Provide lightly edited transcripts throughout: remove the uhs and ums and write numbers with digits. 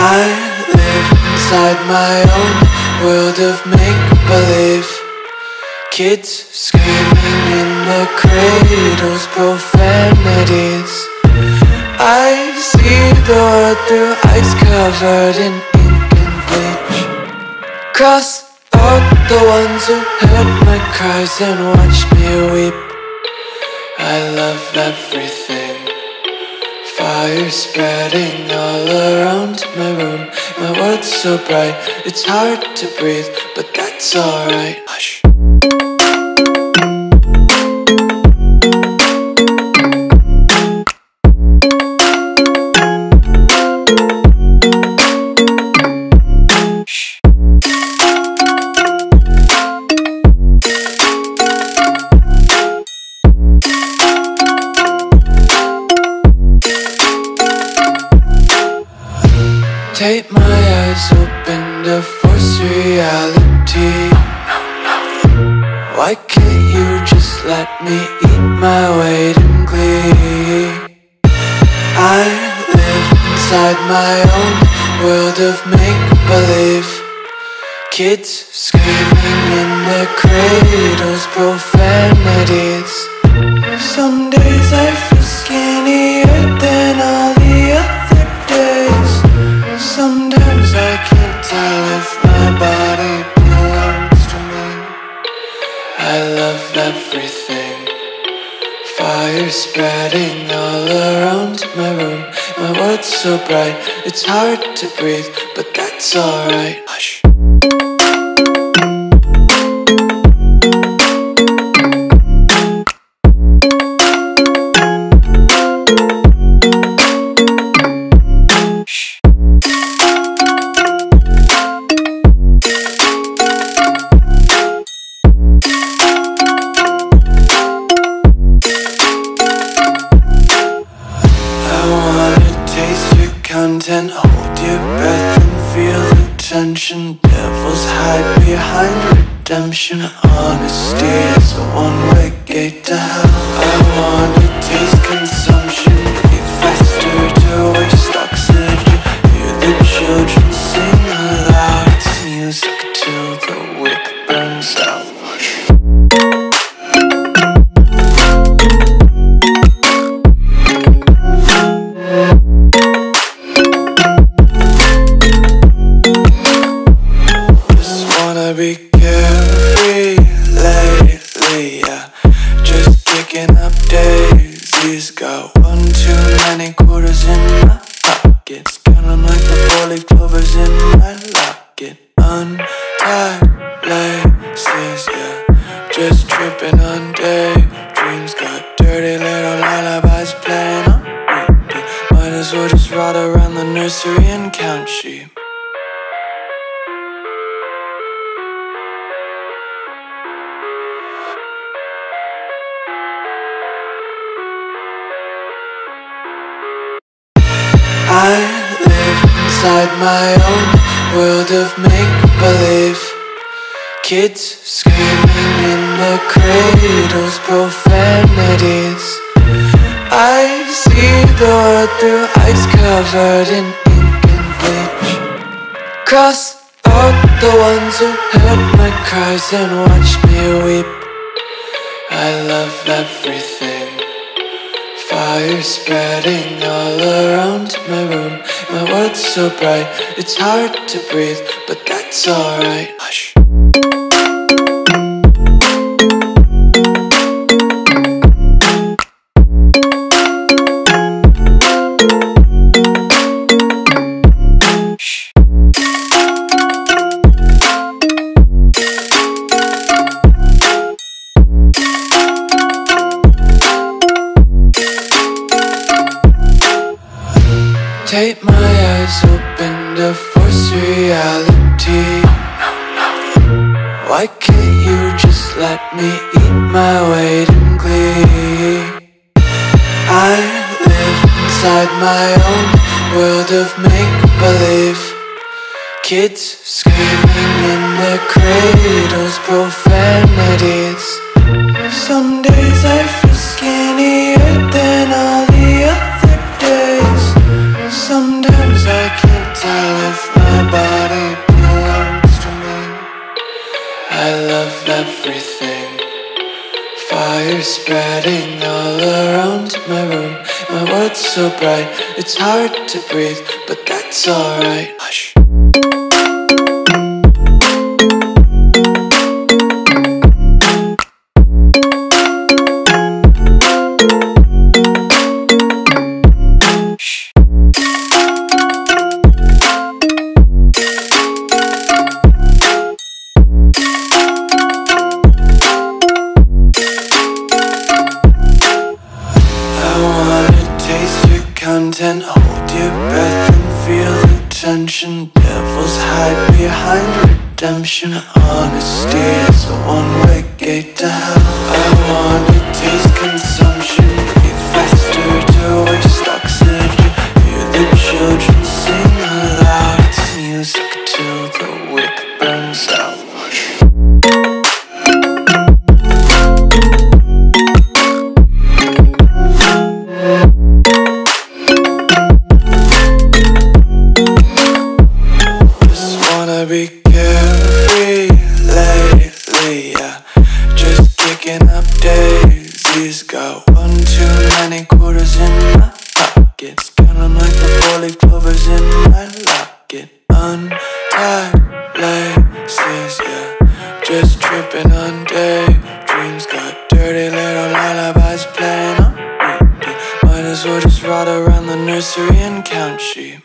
I live inside my own world of make-believe. Kids screaming in the cradles, profanities. I see the world through eyes covered in ink and bleach. Cross out the ones who heard my cries and watched me weep. I love everything. Fire spreading all around my room. My world's so bright, it's hard to breathe, but that's alright. Hush. Take my eyes open to force reality. Why can't you just let me eat my weight in glee? I live inside my own world of make-believe. Kids screaming in their cradles, profanities. Some days I feel skinnier than all the other days. Sometimes I can't tell if my body belongs to me. I love everything. Fire spreading all around my room. My world's so bright, it's hard to breathe, but that's alright. Hush. Content, hold your breath and feel the tension. Devils hide behind redemption. Honesty is a one-way gate to hell. I wanna taste consumption. Breathe faster to waste oxygen. Hear the children sing aloud. It's music till the wick burns out. Be carefree lately, yeah. Just kicking up daisies. Got one too many quarters in my pockets. Count 'em like the 4-leaf clovers in my locket. Untied laces, yeah. Just tripping on daydreams. Got dirty little lullabies playing on repeat. Might as well just ride around the nursery and count sheep. I live inside my own world of make-believe. Kids screaming in the cradles, profanities. I see the world through eyes covered in ink and bleach. Cross out the ones who heard my cries and watched me weep. I love everything. Fire spreading all around my room. My world's so bright, it's hard to breathe, but that's alright. Hush. Take my eyes open to force reality. Why can't you just let me eat my weight in glee? I live inside my own world of make-believe. Kids screaming in their cradles, profanities. Some days I feel skinnier than all the other days. Sometimes I can't tell around my room. My world's so bright, it's hard to breathe, but that's alright. Hush. Content, hold your breath and feel the tension. Devils hide behind redemption. Honesty is a one-way gate to hell. I wanna taste consumption, breathe faster to waste oxygen. Hear the children sing aloud. It's music till the wick burns out. Be carefree lately, yeah. Just kicking up daisies. Got one too many quarters in my pockets. Count 'em like the four-leaf clovers in my locket. Untied laces, yeah. Just tripping on daydreams. Got dirty little lullabies playing on repeat. Might as well just ride around the nursery and count sheep.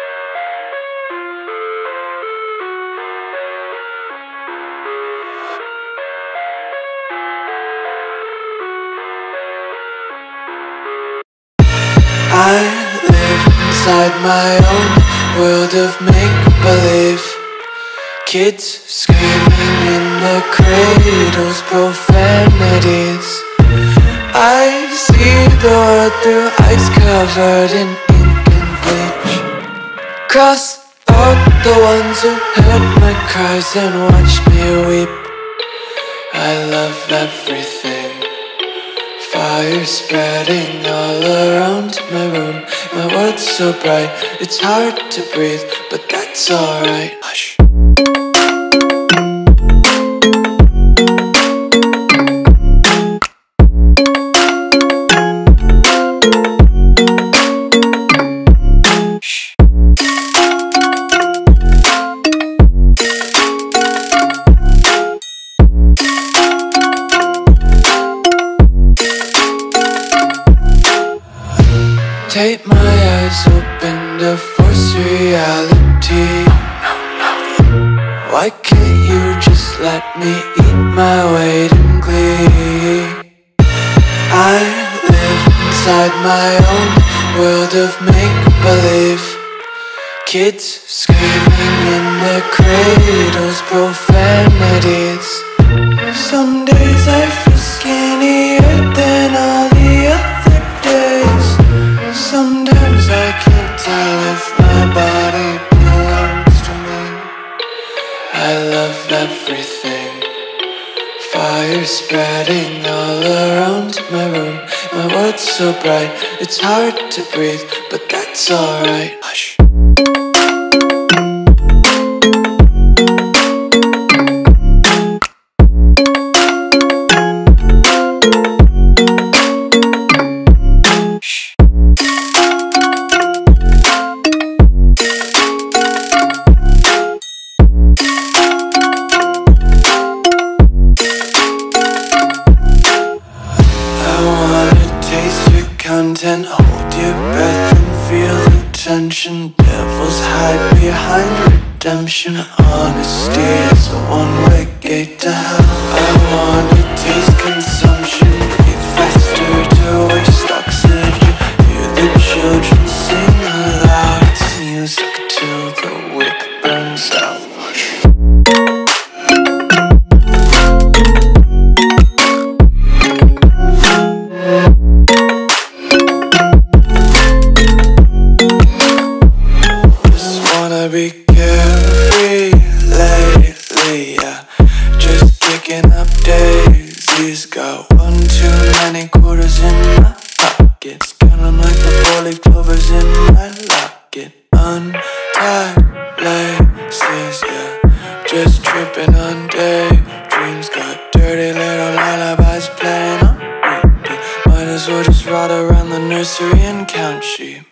I live inside my own world of make-believe. Kids screaming in their cradles, profanities. I see the world through eyes covered in ink and bleach. Cross out the ones who heard my cries and watched me weep. I love everything. Fire spreading all around my room. My world's so bright, it's hard to breathe, but that's alright. Hush. Take my eyes open to force reality. Why can't you just let me eat my weight in glee? I live inside my own world of make-believe. Kids screaming in their cradles, profanities. Some days I feel skinnier than all the other days. Sometimes I can't tell if my body belongs to me. I love everything. Fire spreading all around my room. My world's so bright, it's hard to breathe, but that's alright. Hush. Content, hold your breath and feel the tension. Devils hide behind redemption. Honesty is a one-way gate to hell. I wanna taste consumption, breathe faster to waste oxygen. Hear the children sing aloud. It's music till the wick burns out. Be carefree lately, yeah. Just kicking up daisies. Got one around the nursery and count sheep.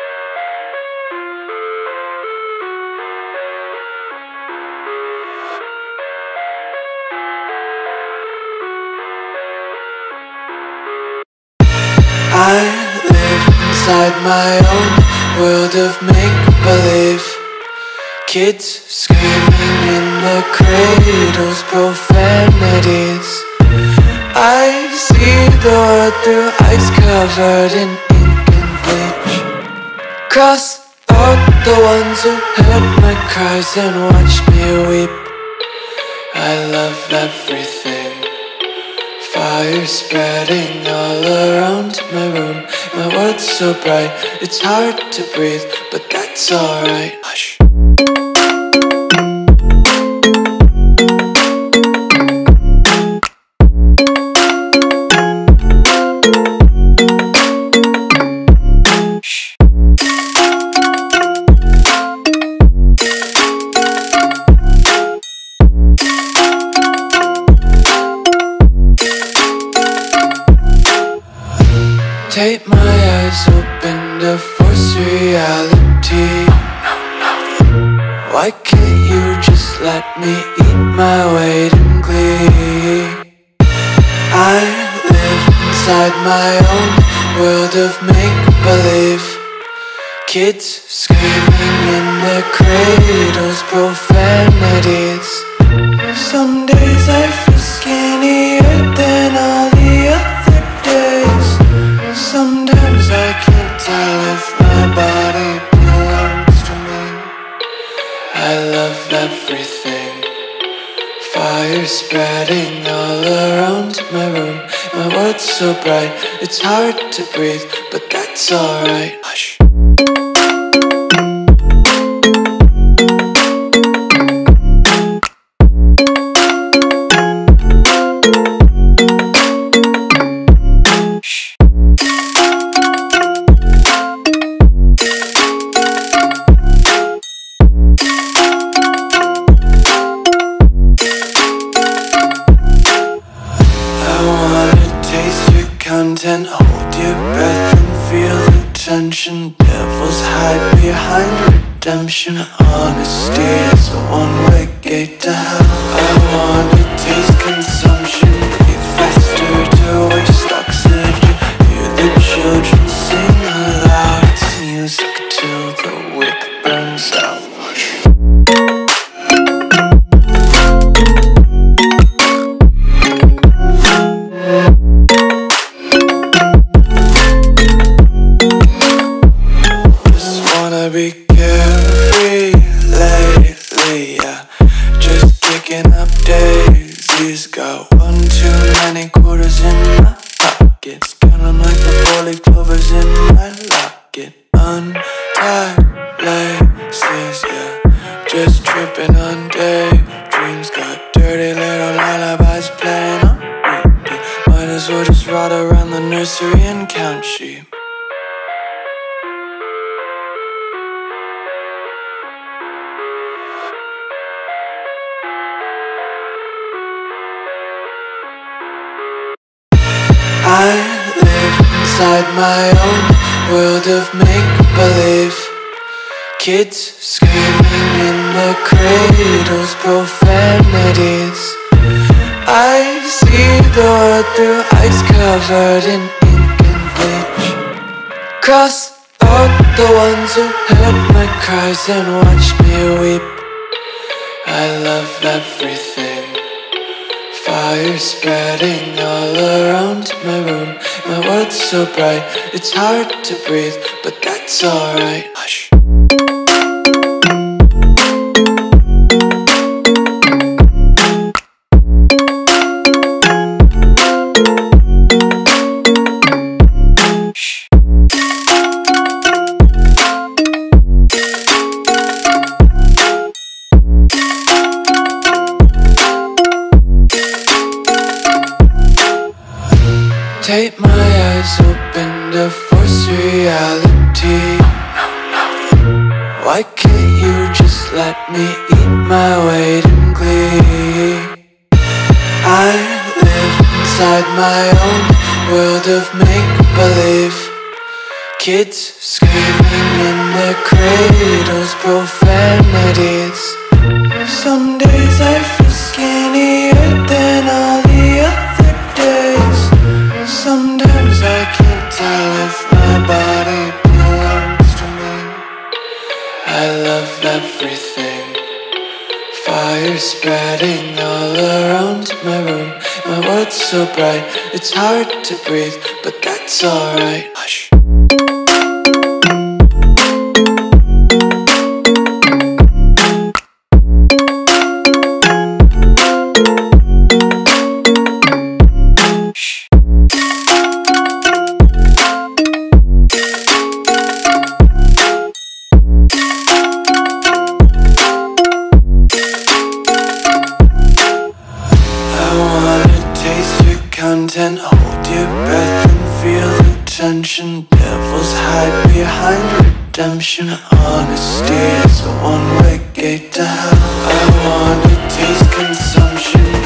I live inside my own world of make-believe. Kids screaming in the cradles, profanities. I see the world through ice covered in ink and bleach. Cross out the ones who heard my cries and watched me weep. I love everything. Fire spreading all around my room. My world's so bright, it's hard to breathe, but that's alright. Hush. Tape my eyes open to force reality. Why can't you just let me eat my weight in glee? I live inside my own world of make-believe. Kids screaming in their cradles, profanities. Some days I feel skinnier than all the other days. Sometimes I can't tell if my body belongs to me. I love everything. Fire spreading all around my room. My world's so bright, it's hard to breathe, but that's alright. Hush. Content, hold your breath and feel the tension. Devils hide behind redemption. Honesty is a one-way gate to hell. I wanna taste consumption, breathe faster to waste oxygen. Hear the children sing aloud. It's music till the wick burns out. Be carefree lately, yeah. Just kicking up daisies. Got one too many quarters in my pockets. Count 'em like the 4-leaf clovers in my locket. Untied laces, yeah. Just tripping on daydreams. Got dirty little lullabies playing on repeat. Might as well just ride around the nursery and count sheep. I live inside my own world of make-believe. Kids screaming in the cradles, profanities. I see the world through ice covered in ink and bleach. Cross out the ones who heard my cries and watched me weep. I love everything. Fire spreading all around my room. My world's so bright, it's hard to breathe, but that's alright. Hush. Tape my eyes open to force reality. Why can't you just let me eat my weight in glee? I live inside my own world of make-believe. Kids screaming in their cradles, profanities. Some days I feel skinnier than all the other days. Sometimes I can't tell if my body belongs to me. I love everything. Fire spreading all around my room. My world's so bright, it's hard to breathe, but that's alright. Hush. Content, hold your breath and feel the tension. Devils hide behind redemption. Honesty is a one-way gate to hell. I wanna taste consumption.